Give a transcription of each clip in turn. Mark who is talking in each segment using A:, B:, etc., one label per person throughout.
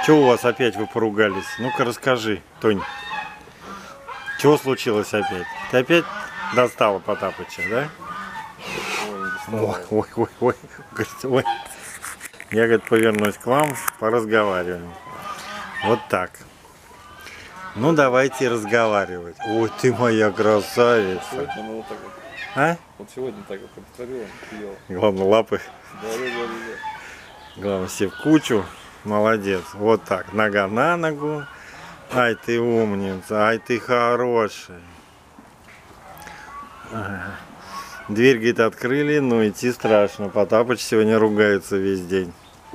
A: Чего у вас опять вы поругались? Ну-ка расскажи, Тонь. Чего случилось опять? Ты опять достала Потапыча, да? Ой, ой, ой, ой. Говорит, ой. Я, говорит, повернусь к вам, поразговариваем. Вот так. Ну, давайте разговаривать. Ой, ты моя красавица.
B: Сегодня она вот так вот.
A: А?
B: Вот сегодня так вот повторила, съела.
A: Главное, лапы.
B: Да.
A: Главное, все в кучу. Молодец. Вот так. Нога на ногу. Ай, ты умница. Ай, ты хорошая. Ага. Дверь, говорит, открыли, но идти страшно. Потапыч сегодня ругается весь день.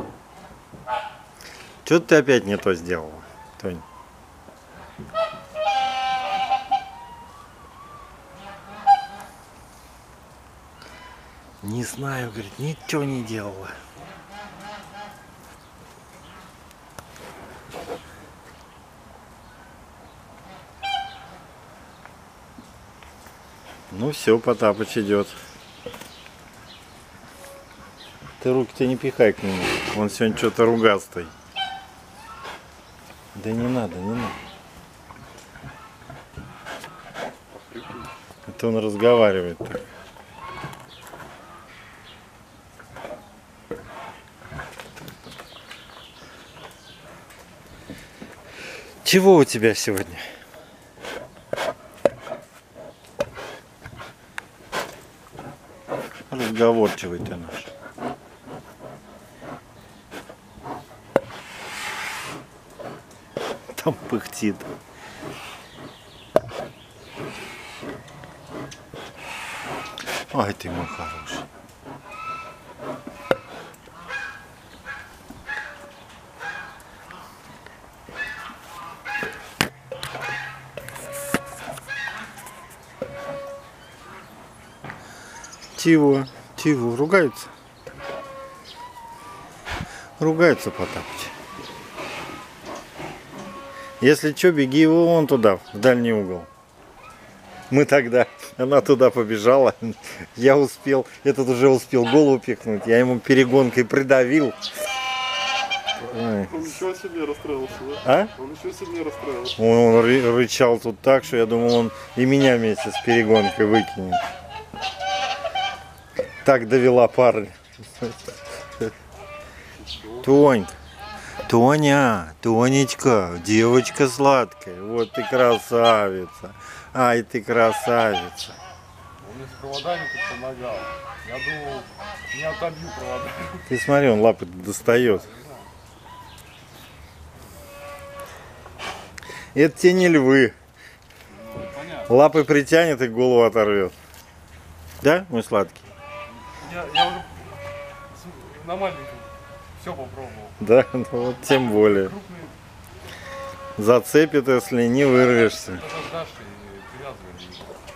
A: Что ты опять не то сделала, Тонь? Не знаю, говорит, ничего не делала. Ну все, Потапыч идет. Ты руки-то не пихай к нему. Он сегодня что-то ругастый. Да не надо, не надо. Это он разговаривает так. Чего у тебя сегодня? Разговорчивый ты наш. Там пыхтит. Ай, ты мой хороший. Чего? Чего? Ругаются? Ругаются, Потапыч. Если что, беги его вон туда, в дальний угол. Мы тогда, она туда побежала, я успел, этот уже успел голову пихнуть, я ему перегонкой придавил. Ой.
B: Он еще сильнее расстроился, да?
A: А?
B: Он еще сильнее расстроился.
A: Он рычал тут так, что я думал, он и меня вместе с перегонкой выкинет. Так довела парня. Тонь, Тоня, Тонечка, девочка сладкая, вот ты красавица. Ай, ты красавица.
B: Он мне с проводами тут помогал. Я думал, не отобью провода.
A: Ты смотри, он лапы достает. Это те не львы.
B: Ну, понятно.
A: Лапы притянет и голову оторвет. Да, мой сладкий?
B: Я уже на маленьком все попробовал.
A: Да, ну вот тем более.
B: Крупные.
A: Зацепит, если не вырвешься.
B: Это с Дашей привязывали.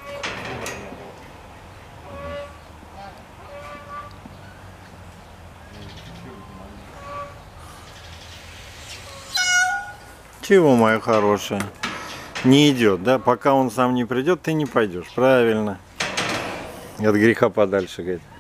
A: Чего, моя хорошая? Не идет, да? Пока он сам не придет, ты не пойдешь. Правильно. От греха подальше, говорит.